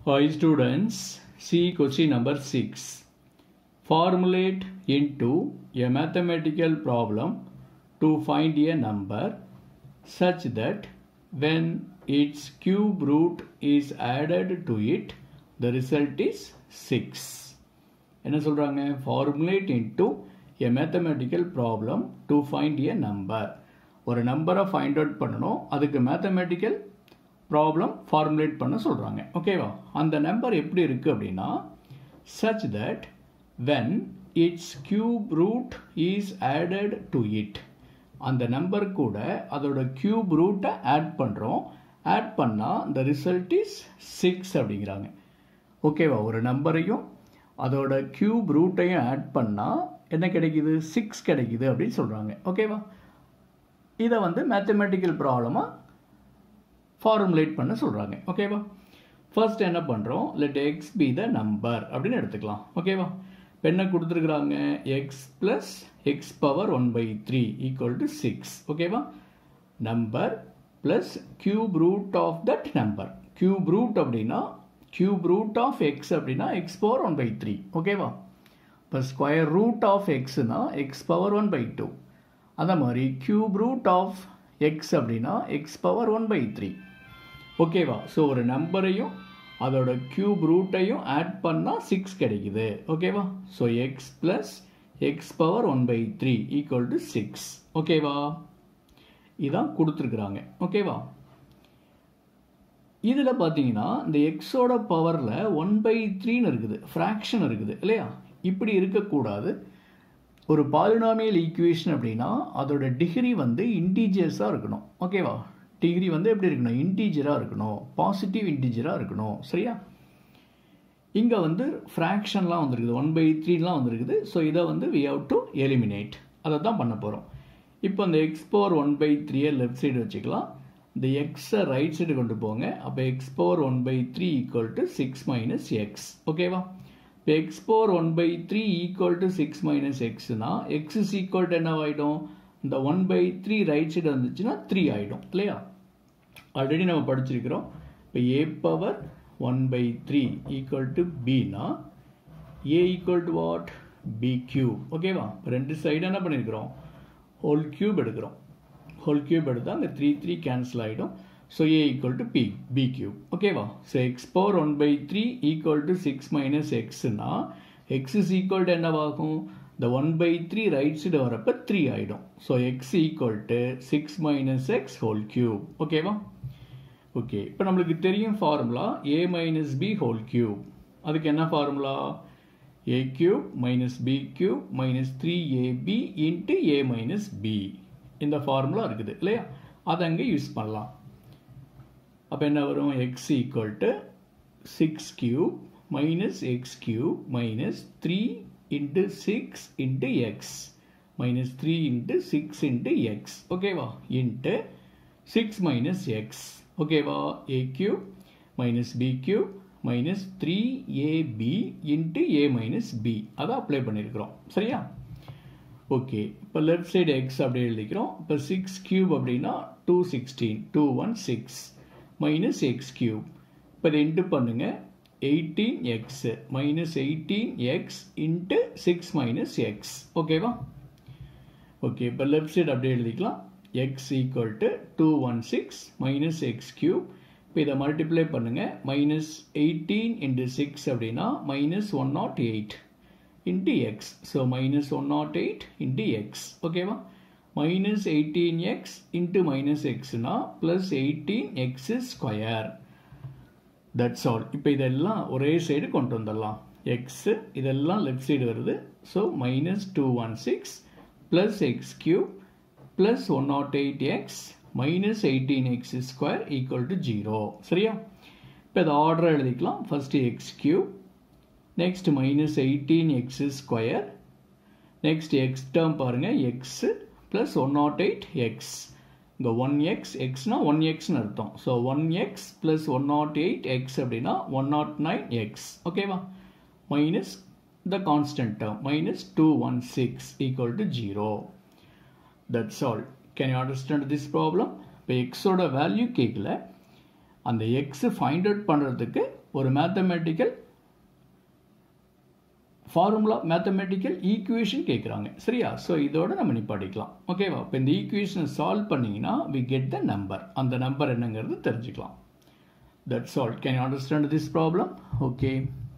Hi students, see question number 6. Formulate into a mathematical problem to find a number such that when its cube root is added to it, the result is 6. என்ன சொல்றாங்க? Formulate into a mathematical problem to find a number. ஒரு நம்பரை find out பண்ணணும், அதுக்கு mathematical problem formulate பண்ண சொல்கிறாங்க. ஓகேவா? அந்த நம்பர் எப்படி இருக்குது அப்படின்னா such that when its cube root is added to it, அந்த நம்பர் கூட அதோட கியூப் ரூட்டை ஆட் பண்ணுறோம். ஆட் பண்ணால் the result is 6 அப்படிங்கிறாங்க. ஓகேவா? ஒரு நம்பரையும் அதோட கியூப் ரூட்டையும் ஆட் பண்ணால் என்ன கிடைக்குது? 6 கிடைக்குது அப்படின்னு சொல்கிறாங்க. ஓகேவா? இதை வந்து மேத்தமெட்டிக்கல் ப்ராப்ளமாக ஃபார்முலேட் பண்ண சொல்கிறாங்க. ஓகேவா? ஃபர்ஸ்ட் என்ன பண்ணுறோம்? Let x be the number அப்படின்னு எடுத்துக்கலாம். ஓகேவா? இப்போ என்ன கொடுத்துருக்குறாங்க? X plus x power 1/3 equal to 6. ஓகேவா? Number plus cube root of that number. Cube root அப்படின்னா கியூப் ரூட் ஆஃப் எக்ஸ் அப்படின்னா எக்ஸ் பவர் 1/3. ஓகேவா? இப்போ ஸ்கொயர் ரூட் ஆஃப் எக்ஸ்னா எக்ஸ் பவர் 1/2. அதே மாதிரி கியூப் ரூட் ஆஃப் எக்ஸ் அப்படின்னா எக்ஸ் பவர் 1/3. ஓகேவா? ஸோ ஒரு நம்பரையும் அதோட கியூப் ரூட்டையும் ஆட் பண்ணால் 6 கிடைக்குது. ஓகேவா? So x plus x power 1/3 equal to 6. ஓகேவா? இதான் கொடுத்துருக்குறாங்க. ஓகேவா? இதில் பார்த்தீங்கன்னா இந்த எக்ஸோட பவரில் 1/3 இருக்குது, ஃப்ராக்ஷன் இருக்குது இல்லையா? இப்படி இருக்கக்கூடாது. ஒரு பாலினாமியல் ஈக்குவேஷன் அப்படின்னா அதோட டிகிரி வந்து இன்டீஜர்ஸாக இருக்கணும். ஓகேவா? டிகிரி வந்து எப்படி இருக்கணும்? இன்டீஜராக இருக்கணும், பாசிட்டிவ் இன்டீஜராக இருக்கணும். சரியா? இங்கே வந்து ஃப்ராக்ஷன்லாம் வந்துருக்குது, 1/3லாம் வந்துருக்குது. ஸோ இதை வந்து வி ஹவ் டு எலிமினேட். அதை தான் பண்ண போகிறோம். இப்போ இந்த எக்ஸ் பவர் 1/3 லெஃப்ட் சைடு வச்சுக்கலாம். இந்த எக்ஸை ரைட் சைடு கொண்டு போங்க. அப்போ x power 1/3 equal to 6 minus x. ஓகேவா? இப்போ x power 1/3 equal to 6 minus எக்ஸ்னா எக்ஸ் இஸ் ஈக்குவல் டு என்னவாயிடும்? இந்த 1/3 ரைட் சைடு வந்துச்சுன்னா 3 ஆகிடும் இல்லையா? ஆல்ரெடி நம்ம படிச்சிருக்கிறோம். இப்போ ஏ பவர் 1/3 ஈக்குவல் டு பின்னா a equal to what? B cube. ஓகேவா? இப்போ ரெண்டு சைடு என்ன பண்ணியிருக்கிறோம்? ஹோல் கியூப் எடுக்கிறோம். ஹோல் கியூப் எடுத்தால் அந்த 3 கேன்சல் ஆகிடும். So a equal to b cube. ஓகேவா? So x power 1/3 equal to 6 minus எக்ஸ்னா எக்ஸ் இஸ் ஈக்குவல் டு என்னவாகும்? இந்த 1/3 ரைட் சைடு வரப்போ 3 ஆகிடும். So x equal to 6 minus x whole cube. ஓகேவா? ஓகே, இப்போ நம்மளுக்கு தெரியும் ஃபார்முலா ஏ மைனஸ் பி ஹோல் கியூப். அதுக்கு என்ன formula? A cube minus b cube minus 3ab into a minus b. இந்த ஃபார்முலா இருக்குது இல்லையா? அதை அங்கே யூஸ் பண்ணலாம். அப்போ என்ன வரும்? X equal to 6 cube minus x cube minus 3 into 6 into x minus 3 into 6 into x. ஓகேவா? into 6 minus x. ஓகேவா? a cube minus b cube minus 3ab into a minus b. அதை அப்ளை பண்ணியிருக்கிறோம். சரியா? Okay, இப்போ left side x அப்படியே எழுதிக்கிறோம். இப்போ 6 cube அப்படின்னா 216 216 மைனஸ் எக்ஸ் கியூப். இப்போ இதை இன்ட்டு பண்ணுங்க. 18x minus 18x into 6 minus x. ஓகேவா? ஓகே, இப்போ லெஃப்ட் சைடு அப்படியே எழுதிக்கலாம். x equal to 216 minus x cube. இப்போ இதை மல்டிப்ளை பண்ணுங்க. minus 18 into 6 அப்படின்னா minus 108 into x. ஸோ minus 108 into x. ஓகேவா? minus 18x into minus xனா plus 18x square. That's all. இப்போ இதெல்லாம் ஒரே சைடு கொண்டு வந்துடலாம். எக்ஸ் இதெல்லாம் லெஃப்ட் சைடு வருது. So minus 216 plus x cube plus 108x minus 18x square equal to 0. சரியா? இப்போ இதை ஆர்டராக எழுதிக்கலாம். First x cube, next minus 18x square, next x term பாருங்கள் எக்ஸ் ப்ளஸ் 108x. இங்கே 1x எக்ஸ்னா 1xன்னு அர்த்தம். ஸோ 1x ப்ளஸ் 108x அப்படின்னா 109x. ஓகேவா? Minus the constant term minus 216 equal to 0. That's all. Can you understand this problem? இப்போ எக்ஸோட value கேட்கல, அந்த X find out பண்ணுறதுக்கு ஒரு மேத்தமேட்டிக்கல் ஃபார்முலா, மேத்தமேட்டிக்கல் ஈக்குவேஷன் கேட்குறாங்க. சரியா? ஸோ இதோட நம்ம நிப்பாட்டிக்கலாம். ஓகேவா? இப்போ இந்த ஈக்குவேஷனை சால்வ் பண்ணிங்கன்னா we get the number. அந்த நம்பர் என்னங்கிறது தெரிஞ்சுக்கலாம். That's all. Can you understand this problem? Okay.